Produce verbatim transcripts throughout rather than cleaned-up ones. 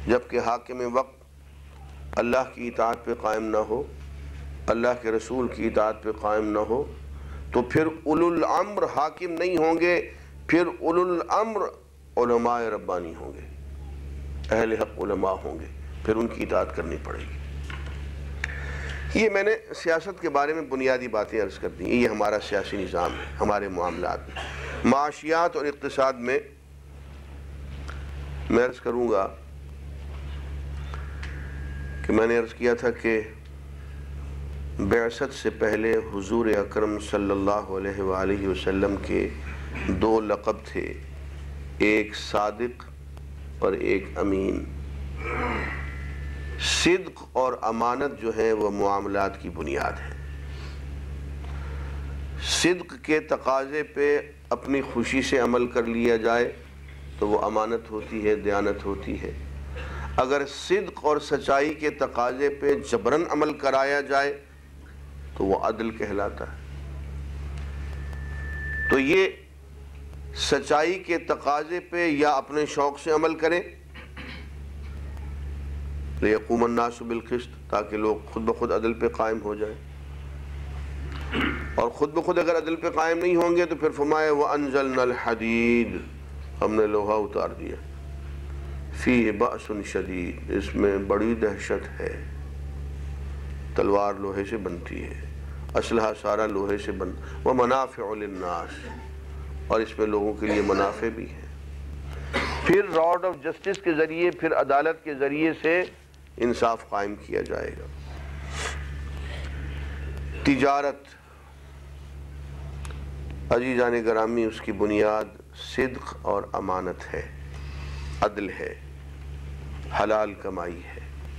جبکہ حاکم وقت اللہ کی اطاعت پہ قائم نہ ہو، اللہ کے رسول کی اطاعت پہ قائم نہ ہو، تو پھر اولو الامر حاکم نہیں ہوں گے، پھر اولو الامر علماء ربانی ہوں گے، اہل حق علماء ہوں گے، پھر ان کی اطاعت کرنی پڑے گی۔ یہ میں نے سیاست کے بارے میں بنیادی باتیں عرض کر دی، یہ ہمارا سیاسی نظام ہے ہمارے معاملات میں۔ معاشیات اور اقتصاد میں میں عرض کروں گا کہ میں نے عرض کیا تھا کہ بعثت سے پہلے حضور اکرم صلی اللہ علیہ وآلہ وسلم کے دو لقب تھے، ایک صادق اور ایک امین۔ صدق اور امانت جو ہے وہ معاملات کی بنیاد ہے۔ صدق کے تقاضے پہ اپنی خوشی سے عمل کر لیا جائے تو وہ امانت ہوتی ہے، دیانت ہوتی ہے۔ اگر صدق اور سچائی کے تقاضے پہ جبراً عمل کرایا جائے تو وہ عدل کہلاتا ہے۔ تو یہ سچائی کے تقاضے پہ یا اپنے شوق سے عمل کریں، لِيَقُومَ النَّاسُ بِالْقِسْطِ، تاکہ لوگ خود بخود عدل پہ قائم ہو جائیں، اور خود بخود اگر عدل پہ قائم نہیں ہوں گے تو پھر فرمایا وَأَنزَلْنَا الْحَدِيدِ، ہم نے لوہا اتار دیا، فِيهِ بَأْسٌ شَدِيدٌ، اس میں بڑی دہشت ہے۔ تلوار لوہے سے بنتی ہے، اسلحہ سارا لوہے سے بن، وَمَنَافِعُ لِلنَّاسِ، اور اس میں لوگوں کے لیے منافع بھی ہیں۔ پھر راڈ آف جسٹس کے ذریعے، پھر عدالت کے ذریعے سے انصاف قائم کیا جائے گا۔ تجارت، عزیزان گرامی، اس کی بنیاد صدق اور امانت ہے، عدل ہے، حلال کمائی ہے۔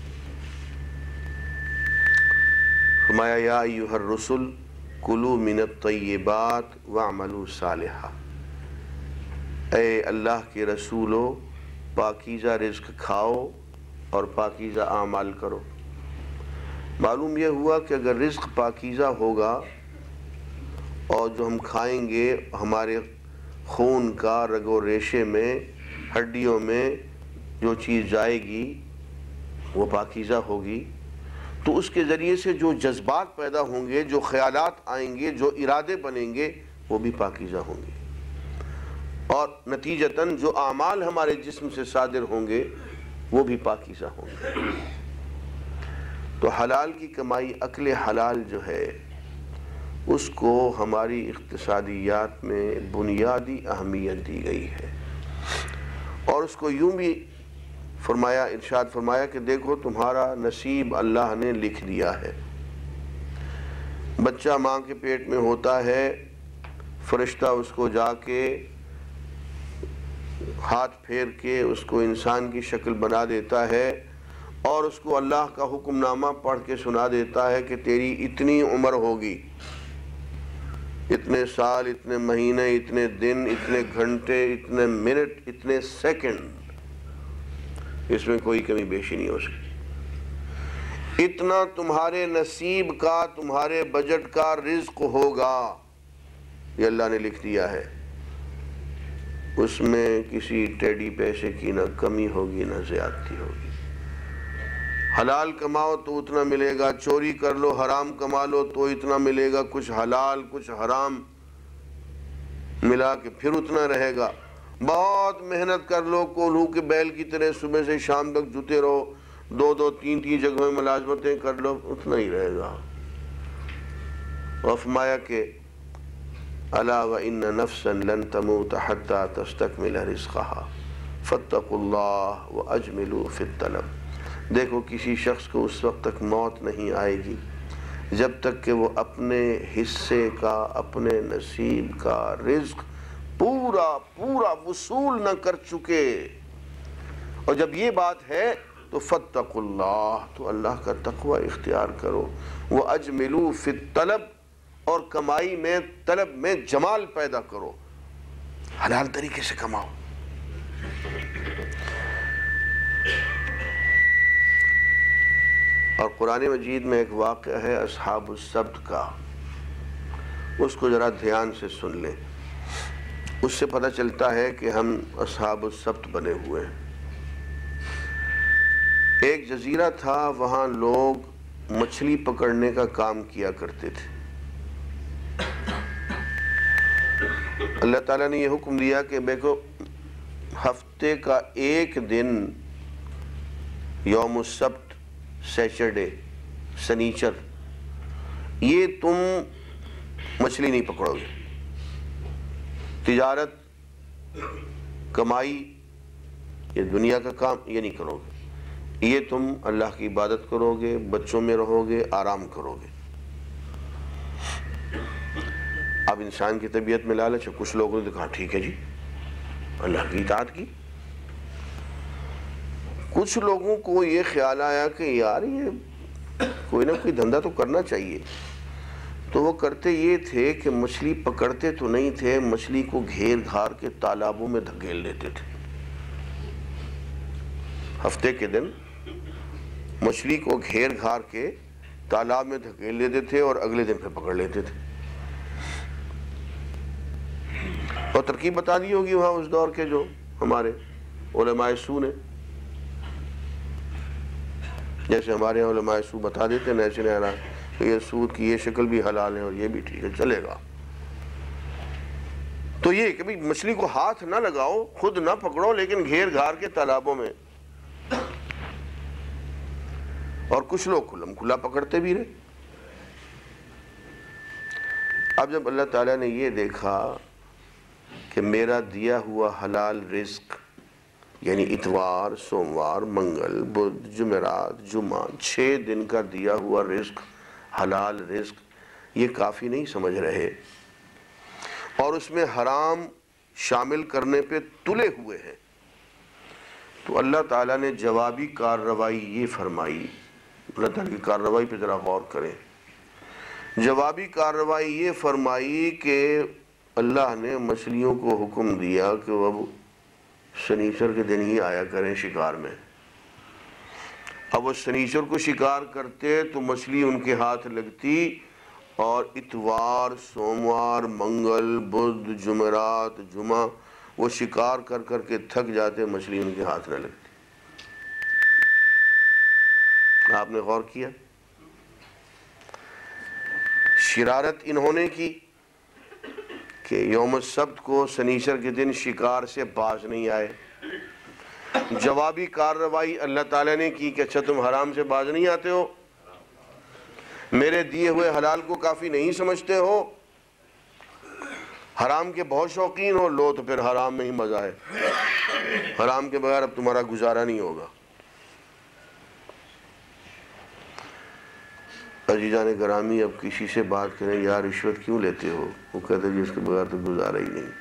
فرمایا یا ایھا الرسل کلوا من الطیبات واعملوا صالحا، اے اللہ کے رسولو پاکیزہ رزق کھاؤ اور پاکیزہ اعمال کرو۔ معلوم یہ ہوا کہ اگر رزق پاکیزہ ہوگا اور جو ہم کھائیں گے ہمارے خون کا رگ و ریشے میں، ہڈیوں میں جو چیز جائے گی وہ پاکیزہ ہوگی، تو اس کے ذریعے سے جو جذبات پیدا ہوں گے، جو خیالات آئیں گے، جو ارادے بنیں گے، وہ بھی پاکیزہ ہوں گے، اور نتیجتاً جو اعمال ہمارے جسم سے صادر ہوں گے وہ بھی پاکیزہ ہوں گے۔ تو حلال کی کمائی، اکل حلال جو ہے، اس کو ہماری اقتصادیات میں بنیادی اہمیت دی گئی ہے، اور اس کو یوں بھی فرمایا، ارشاد فرمایا کہ دیکھو تمہارا نصیب اللہ نے لکھ دیا ہے۔ بچہ ماں کے پیٹ میں ہوتا ہے، فرشتہ اس کو جا کے ہاتھ پھیر کے اس کو انسان کی شکل بنا دیتا ہے، اور اس کو اللہ کا حکم نامہ پڑھ کے سنا دیتا ہے کہ تیری اتنی عمر ہوگی، اتنے سال، اتنے مہینے، اتنے دن، اتنے گھنٹے، اتنے منٹ، اتنے سیکنڈ، اس میں کوئی کمی بیشی نہیں ہو سکتی۔ اتنا تمہارے نصیب کا، تمہارے بجٹ کا رزق ہوگا، یہ اللہ نے لکھ دیا ہے۔ اس میں کسی ٹیڑی پیسے کی نہ کمی ہوگی نہ زیادتی ہوگی۔ حلال کماؤ تو اتنا ملے گا، چوری کر لو، حرام کما لو تو اتنا ملے گا، کچھ حلال کچھ حرام ملا کے پھر اتنا رہے گا۔ بہت محنت کر لو، کولہو کے بیل کی طرح صبح سے شام تک جوتے رہو، دو دو تین تین جگہوں میں ملازمتیں کر لو، اتنا ہی رہے گا۔ وفرمایا کہ الا وان نفسا لن تموت حتى تستكمل رزقها فاتقوا الله واجملوا في الطلب، دیکھو کسی شخص کو اس وقت تک موت نہیں آئے گی جب تک کہ وہ اپنے حصے کا، اپنے نصیب کا رزق پورا پورا وصول نہ کر چکے۔ اور جب یہ بات ہے تو فاتقوا اللہ، تو اللہ کا تقوی اختیار کرو، واجملوا في الطلب، اور کمائی میں، طلب میں جمال پیدا کرو، حلال طریقے سے کماؤ۔ اور قرآن مجید میں ایک واقعہ ہے اصحاب السبت کا، اس کو ذرا دھیان سے سن لیں، اس سے پتہ چلتا ہے کہ ہم اصحاب السبت بنے ہوئے ہیں۔ ایک جزیرہ تھا، وہاں لوگ مچھلی پکڑنے کا کام کیا کرتے تھے۔ اللہ تعالیٰ نے یہ حکم دیا کہ دیکھو ہفتے کا ایک دن، یوم السبت، سیچرڈے، سنیچر، یہ تم مچھلی نہیں پکڑو گے، تجارت، کمائی، یہ دنیا کا کام یہ نہیں کرو گے، یہ تم اللہ کی عبادت کرو گے، بچوں میں رہو گے، آرام کرو گے۔ اب انسان کی طبیعت میں لالچ ہے، کچھ لوگوں نے کہا ٹھیک ہے جی، اللہ کی اطاعت کی۔ کچھ لوگوں کو یہ خیال آیا کہ یار یہ کوئی نہ کوئی دھندا تو کرنا چاہیے، تو وہ کرتے یہ تھے کہ مچھلی پکڑتے تو نہیں تھے، مچھلی کو گھیر گھار کے تالابوں میں دھکیل دیتے تھے۔ ہفتے کے دن مچھلی کو گھیر گھار کے تالاب میں دھکیل دیتے تھے اور اگلے دن پھر پکڑ لیتے تھے۔ اور ترکیب بتا دی ہوگی وہاں اس دور کے جو ہمارے علماء سو نے، جیسے ہمارے علماء سو بتا دیتے ہیں ایسے نہیں رہا کہ یہ سود کی یہ شکل بھی حلال ہے اور یہ بھی ٹھیک ہے، چلے گا۔ تو یہ کہ بھی مچھلی کو ہاتھ نہ لگاؤ، خود نہ پکڑو، لیکن گھیر گھار کے تالابوں میں، اور کچھ لوگ کھلم کھلا پکڑتے بھی رہے۔ اب جب اللہ تعالیٰ نے یہ دیکھا کہ میرا دیا ہوا حلال رزق، یعنی اتوار، سوموار، منگل، بدھ، جمعرات، جمعہ، چھ دن کا دیا ہوا رزق، حلال رزق، یہ کافی نہیں سمجھ رہے اور اس میں حرام شامل کرنے پہ تلے ہوئے ہیں، تو اللہ تعالیٰ نے جوابی کارروائی یہ فرمائی۔ اللہ تعالیٰ کی کارروائی پہ ذرا غور کریں۔ جوابی کارروائی یہ فرمائی کہ اللہ نے مچھلیوں کو حکم دیا کہ وہ سنیچر کے دن ہی آیا کریں شکار میں۔ اب وہ سنیچر کو شکار کرتے تو مچھلی ان کے ہاتھ لگتی، اور اتوار، سوموار، منگل، بدھ، جمعرات، جمعہ وہ شکار کر کر کے تھک جاتے، مچھلی ان کے ہاتھ نہ لگتی۔ آپ نے غور کیا؟ شرارت انہوں نے کی کہ یوم السبت کو سنیچر کے دن شکار سے باز نہیں آئے۔ جوابی کارروائی اللہ تعالیٰ نے کی کہ اچھا تم حرام سے باز نہیں آتے ہو، میرے دیے ہوئے حلال کو کافی نہیں سمجھتے ہو، حرام کے بہت شوقین ہو، لو تو پھر حرام میں ہی مزہ ہے، حرام کے بغیر اب تمہارا گزارا نہیں ہوگا۔ عزیزان گرامی، اب کسی سے بات کریں یار رشوت کیوں لیتے ہو، وہ کہتے ہیں جس کے بغیر تو گزارا ہی نہیں۔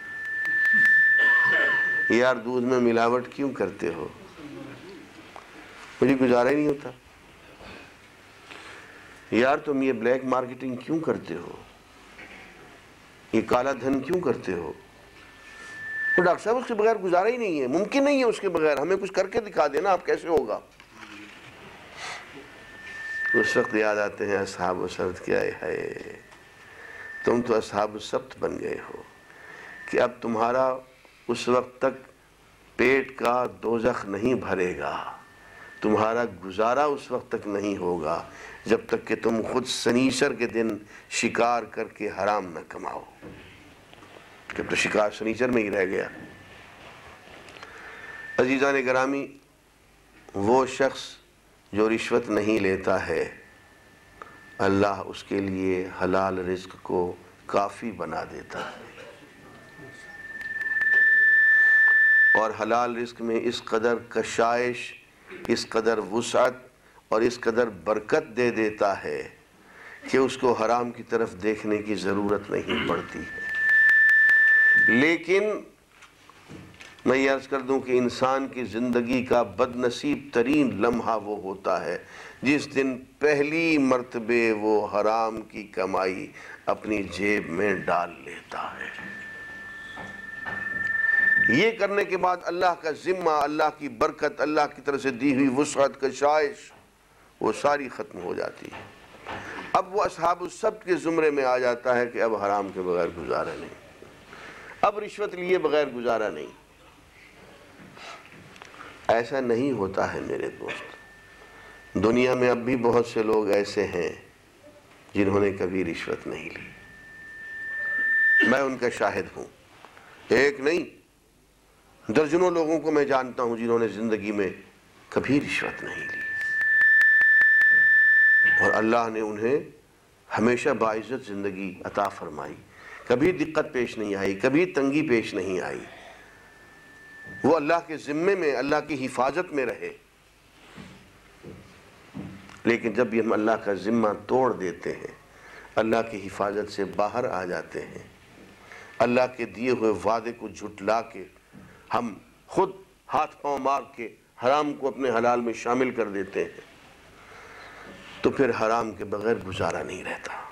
یار دودھ میں ملاوٹ کیوں کرتے ہو، مجھے گزارا ہی نہیں ہوتا۔ یار تم یہ بلیک مارکیٹنگ کیوں کرتے ہو، یہ کالا دھن کیوں کرتے ہو؟ تو ڈاکٹر صاحب اس کے بغیر گزارا ہی نہیں ہے، ممکن نہیں ہے اس کے بغیر، ہمیں کچھ کر کے دکھا دینا، آپ کیسے ہوگا؟ اس وقت یاد آتے ہیں اصحاب السبت، کیا ہے تم تو اصحاب السبت بن گئے ہو کہ اب تمہارا اس وقت تک پیٹ کا دوزخ نہیں بھرے گا، تمہارا گزارا اس وقت تک نہیں ہوگا جب تک کہ تم خود سنیچر کے دن شکار کر کے حرام نہ کماؤ، کہ تو شکار سنیچر میں ہی رہ گیا۔ عزیزان گرامی، وہ شخص جو رشوت نہیں لیتا ہے، اللہ اس کے لیے حلال رزق کو کافی بنا دیتا ہے، اور حلال رزق میں اس قدر کشائش، اس قدر وسعت اور اس قدر برکت دے دیتا ہے کہ اس کو حرام کی طرف دیکھنے کی ضرورت نہیں پڑتی ہے۔ لیکن میں یہ عرض کر دوں کہ انسان کی زندگی کا بد نصیب ترین لمحہ وہ ہوتا ہے جس دن پہلی مرتبہ وہ حرام کی کمائی اپنی جیب میں ڈال لیتا ہے۔ یہ کرنے کے بعد اللہ کا ذمہ، اللہ کی برکت، اللہ کی طرف سے دی ہوئی وسعت، کشائش، وہ ساری ختم ہو جاتی ہے۔ اب وہ اصحاب السبت کے زمرے میں آ جاتا ہے کہ اب حرام کے بغیر گزارا نہیں، اب رشوت لیے بغیر گزارا نہیں۔ ایسا نہیں ہوتا ہے میرے دوست۔ دنیا میں اب بھی بہت سے لوگ ایسے ہیں جنہوں نے کبھی رشوت نہیں لی، میں ان کا شاہد ہوں، ایک نہیں درجنوں لوگوں کو میں جانتا ہوں جنہوں نے زندگی میں کبھی رشوت نہیں لی، اور اللہ نے انہیں ہمیشہ باعزت زندگی عطا فرمائی، کبھی دقت پیش نہیں آئی، کبھی تنگی پیش نہیں آئی، وہ اللہ کے ذمے میں، اللہ کی حفاظت میں رہے۔ لیکن جب بھی ہم اللہ کا ذمہ توڑ دیتے ہیں، اللہ کی حفاظت سے باہر آ جاتے ہیں، اللہ کے دیے ہوئے وعدے کو جھٹلا کے ہم خود ہاتھ پاؤں مار کے حرام کو اپنے حلال میں شامل کر دیتے ہیں، تو پھر حرام کے بغیر گزارا نہیں رہتا۔